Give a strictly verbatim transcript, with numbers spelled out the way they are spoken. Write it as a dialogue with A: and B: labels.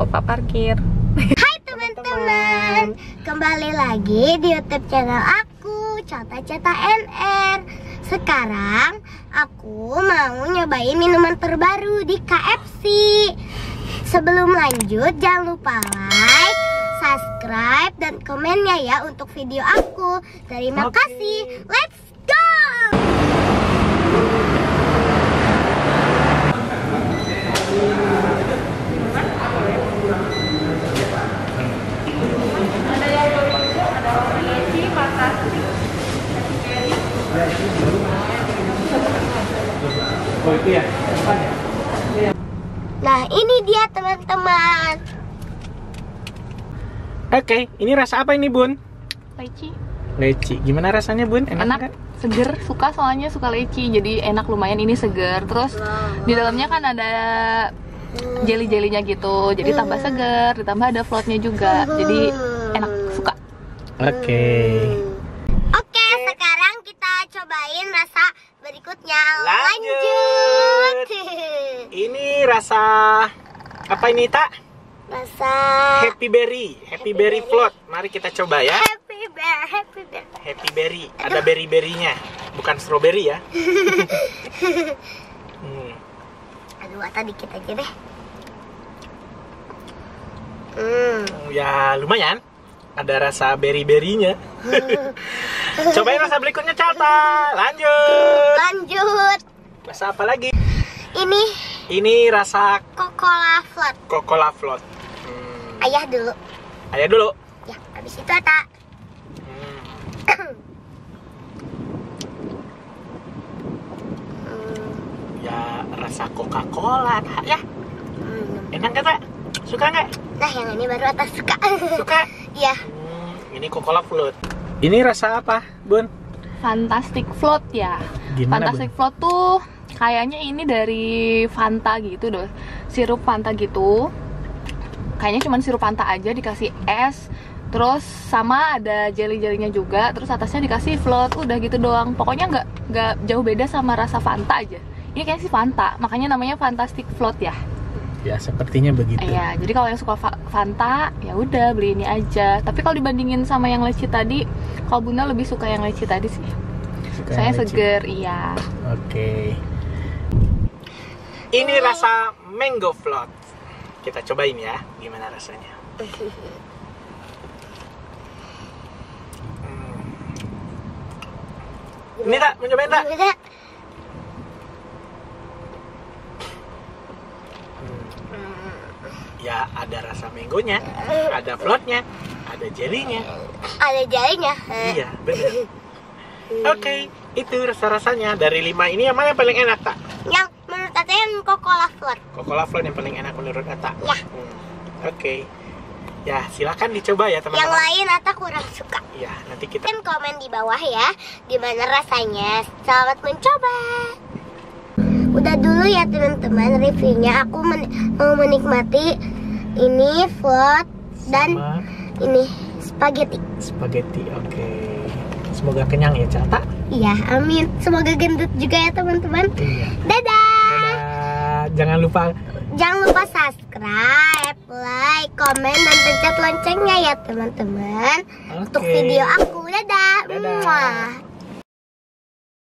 A: opa parkir.
B: Hai teman-teman, kembali lagi di YouTube channel aku, Cata Cata N R. Sekarang aku mau nyobain minuman terbaru di K F C. Sebelum lanjut, jangan lupa like, subscribe, dan komennya ya untuk video aku. Terima
C: Oke.
B: kasih. Let's go!
A: Ada yang lucu, ada leci, fantastik.
C: Oh itu ya?
B: Nah ini dia teman-teman.
C: Oke, ini rasa apa ini Bun?
A: Leci.
C: Leci. Gimana rasanya Bun? Enak,
A: Enak,
C: nggak?
A: seger, suka soalnya suka leci, jadi enak lumayan. Ini seger, terus di dalamnya kan ada jelly-jellynya gitu, jadi tambah seger, ditambah ada floatnya juga, jadi enak, suka.
C: Oke.
B: Oke, sekarang kita cobain rasa berikutnya.
C: Lanjut. Ini rasa apa ini Tak?
B: Rasa
C: Happy Berry, Happy Berry Float. Mari kita coba ya.
B: Happy Bear, Happy Bear.
C: Happy Berry, ada berry-berrynya, bukan strawberry ya. hmm.
B: Aduh, Ata dikit aja deh. Hmm.
C: Ya lumayan, ada rasa berry-berrynya. Cobain rasa berikutnya Cata. Lanjut.
B: Lanjut.
C: Rasa apa lagi?
B: Ini
C: Ini rasa
B: Coca-Cola Float.
C: Coca-Cola Float. Hmm.
B: Ayah dulu.
C: Ayah dulu.
B: Ya, habis itu Ata.
C: Hmm. Ya rasa Coca-Cola Tak, ya.
B: Hmm.
C: Enak nggak Tak? Suka nggak?
B: Nah, yang ini baru Ata suka.
C: Suka.
B: Iya.
C: Hmm, ini Coca-Cola Float. Ini rasa apa Bun?
A: Fantastic Float ya.
C: Gimana
A: Fantastic Float tuh kayaknya ini dari Fanta gitu deh, sirup Fanta gitu. Kayaknya cuma sirup Fanta aja dikasih es, terus sama ada jelly-jellynya juga, terus atasnya dikasih float, udah gitu doang. Pokoknya nggak nggak jauh beda sama rasa Fanta aja. Ini kayaknya sih Fanta, makanya namanya Fantastic Float ya.
C: Ya sepertinya begitu.
A: Iya, jadi kalau yang suka fa- Fanta, ya udah beli ini aja. Tapi kalau dibandingin sama yang leci tadi, kalau Bunda lebih suka yang leci tadi sih.
C: Suka
A: Saya
C: yang leci.
A: seger, iya.
C: Oke. Ini rasa mango float. Kita cobain ya, gimana rasanya. Hmm. Ini Tak, mau cobain Tak?
B: Bisa.
C: Ya ada rasa mangonya, ada floatnya, ada jellynya.
B: Ada jarinya.
C: Iya, benar. Oke, itu rasa-rasanya. Dari lima ini yang mana yang paling enak Tak?
B: Yang menurut Ata yang Coca-Cola Float.
C: Coca-Cola float yang paling enak menurut Ata.
B: Ya.
C: Hmm. Oke. Ya, silakan dicoba ya
B: Yang
C: teman-teman.
B: lain Ata kurang suka.
C: Ya, nanti kita
B: Kan komen di bawah ya, gimana rasanya. Selamat mencoba. Udah dulu ya teman-teman reviewnya. Aku men- mau menikmati ini float dan
C: sama
B: ini spaghetti.
C: spaghetti. Oke. Semoga kenyang ya, Cata.
B: Iya, amin. Semoga gendut juga ya teman-teman.
C: Iya.
B: Dadah.
C: Dadah. Jangan lupa
B: Jangan lupa subscribe, like, komen, dan pencet loncengnya ya teman-teman.
C: Oke.
B: Untuk video aku. Dadah.
C: Dadah.
B: Muah.